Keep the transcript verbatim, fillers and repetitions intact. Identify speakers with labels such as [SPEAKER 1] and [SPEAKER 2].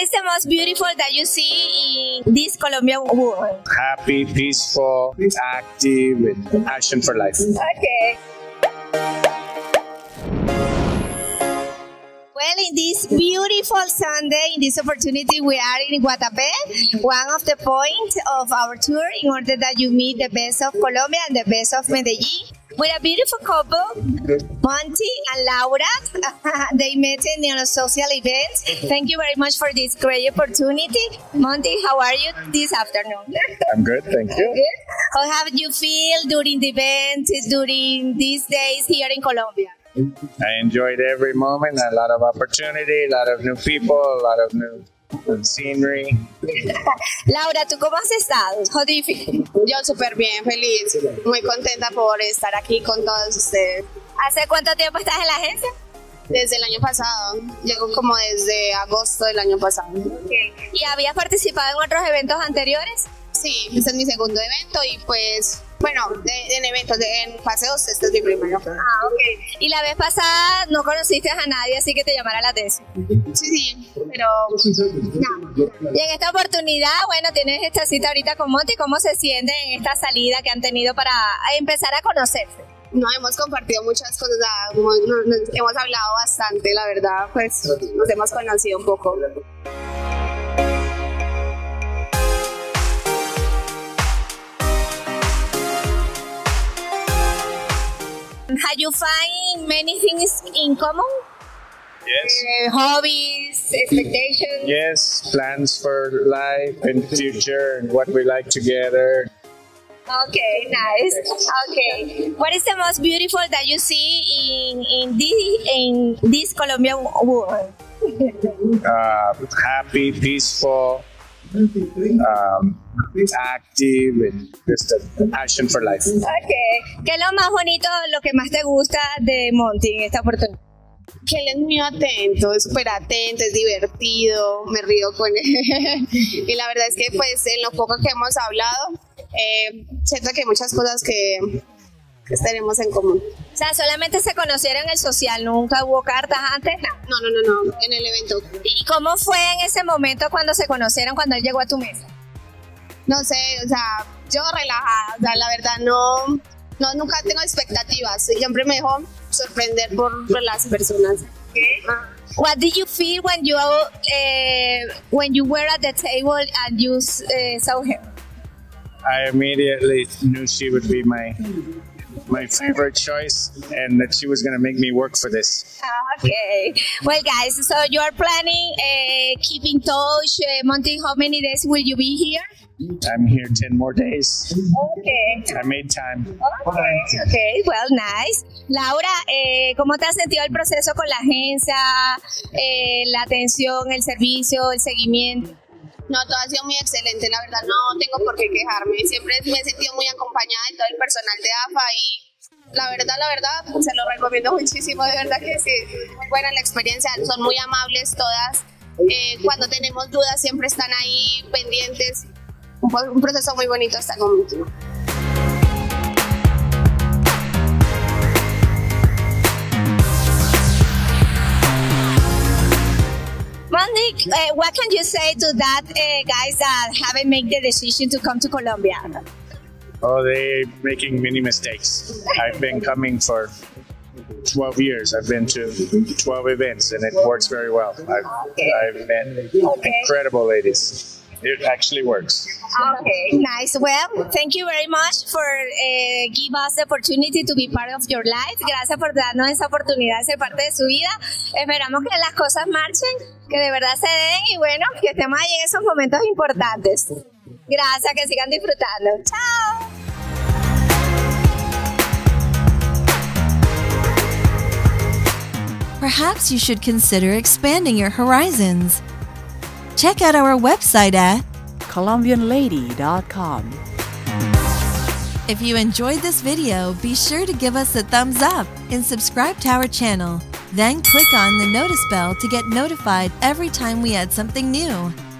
[SPEAKER 1] What is the most beautiful that you see in this Colombian world?
[SPEAKER 2] Happy, peaceful, active, and passion for life.
[SPEAKER 1] Okay. Well, in this beautiful Sunday, in this opportunity, we are in Guatapé, one of the points of our tour, in order that you meet the best of Colombia and the best of Medellin. With a beautiful couple, Monty and Laura. They met in a social event. Thank you very much for this great opportunity. Monty, how are you this afternoon?
[SPEAKER 2] I'm good, thank you.
[SPEAKER 1] Good. How have you feel during the event, during these days here in Colombia?
[SPEAKER 2] I enjoyed every moment, a lot of opportunity, a lot of new people, a lot of new scenery.
[SPEAKER 1] Laura, ¿tú cómo has estado? How do you feel?
[SPEAKER 3] Yo súper bien, feliz, muy contenta por estar aquí con todos ustedes.
[SPEAKER 1] ¿Hace cuánto tiempo estás en la agencia?
[SPEAKER 3] Desde el año pasado, llego como desde agosto del año pasado.
[SPEAKER 1] Okay. ¿Y habías participado en otros eventos anteriores?
[SPEAKER 3] Sí, este es mi segundo evento y pues, bueno, de, en eventos, de, en paseos, este es mi primero.
[SPEAKER 1] Ah, ok. Y la vez pasada no conociste a nadie, así que te llamara la atención.
[SPEAKER 3] Sí, sí, pero
[SPEAKER 1] no. Y en esta oportunidad, bueno, tienes esta cita ahorita con Monty. ¿Cómo se siente en esta salida que han tenido para empezar a conocerse?
[SPEAKER 3] No, hemos compartido muchas cosas, como, no, nos, hemos hablado bastante, la verdad, pues nos hemos conocido un poco.
[SPEAKER 1] Have you find many things in common?
[SPEAKER 2] Yes.
[SPEAKER 1] Uh, hobbies, expectations?
[SPEAKER 2] Yes, plans for life and future and what we like together.
[SPEAKER 1] Okay, nice. Okay. What is the most beautiful that you see in, in, this, in this Colombian world?
[SPEAKER 2] Uh, happy, peaceful, um, active, and just a passion for life.
[SPEAKER 1] Okay. ¿Qué es lo más bonito, lo que más te gusta de Monty en esta oportunidad?
[SPEAKER 3] Que él es muy atento, es súper atento, es divertido, me río con él. Y la verdad es que pues en lo poco que hemos hablado, eh, siento que hay muchas cosas que, que tenemos en común.
[SPEAKER 1] O sea, solamente se conocieron en el social, nunca hubo cartas antes, no.
[SPEAKER 3] No, no, no, no, en el evento.
[SPEAKER 1] ¿Y cómo fue en ese momento cuando se conocieron, cuando él llegó a tu mesa?
[SPEAKER 3] No sé, o sea, yo relajada, o sea, la verdad no, no nunca tengo expectativas, siempre me dejo sorprender por, por las personas.
[SPEAKER 1] Okay. Ah. What did you feel when you uh, when you were at the table and you uh, saw him?
[SPEAKER 2] I immediately knew she would be my my favorite choice and that she was going to make me work for this.
[SPEAKER 1] Okay. Well, guys, so you are planning uh, keep in touch. Uh, Monty, how many days will you be here?
[SPEAKER 2] I'm here ten more days.
[SPEAKER 1] Okay.
[SPEAKER 2] I made time.
[SPEAKER 1] Okay, okay, well, nice. Laura, eh, ¿cómo te has sentido el proceso con la agencia, eh, la atención, el servicio, el seguimiento?
[SPEAKER 3] No, todo ha sido muy excelente, la verdad no tengo por qué quejarme. Siempre me he sentido muy acompañada de todo el personal de A F A y la verdad, la verdad, se lo recomiendo muchísimo, de verdad que sí. Muy buena la experiencia, son muy amables todas. Eh, cuando tenemos dudas siempre están ahí pendientes. Un proceso muy bonito hasta el momento.
[SPEAKER 1] Monty, uh, what can you say to that uh, guys that haven't made the decision to come to Colombia?
[SPEAKER 2] Oh, they're making many mistakes. I've been coming for twelve years. I've been to twelve events and it works very well. I've,
[SPEAKER 1] okay.
[SPEAKER 2] I've met okay. incredible ladies. It actually works.
[SPEAKER 1] Okay, nice. Well, thank you very much for uh, give us the opportunity to be part of your life. Gracias por darnos esa oportunidad de ser parte de su vida. Esperamos que las cosas marchen, que de verdad se den y bueno, que estemos ahí en esos momentos importantes. Gracias, que sigan disfrutando. Chao.
[SPEAKER 4] Perhaps you should consider expanding your horizons. Check out our website at
[SPEAKER 5] Colombian Lady dot com.
[SPEAKER 4] If you enjoyed this video, be sure to give us a thumbs up and subscribe to our channel. Then click on the notice bell to get notified every time we add something new.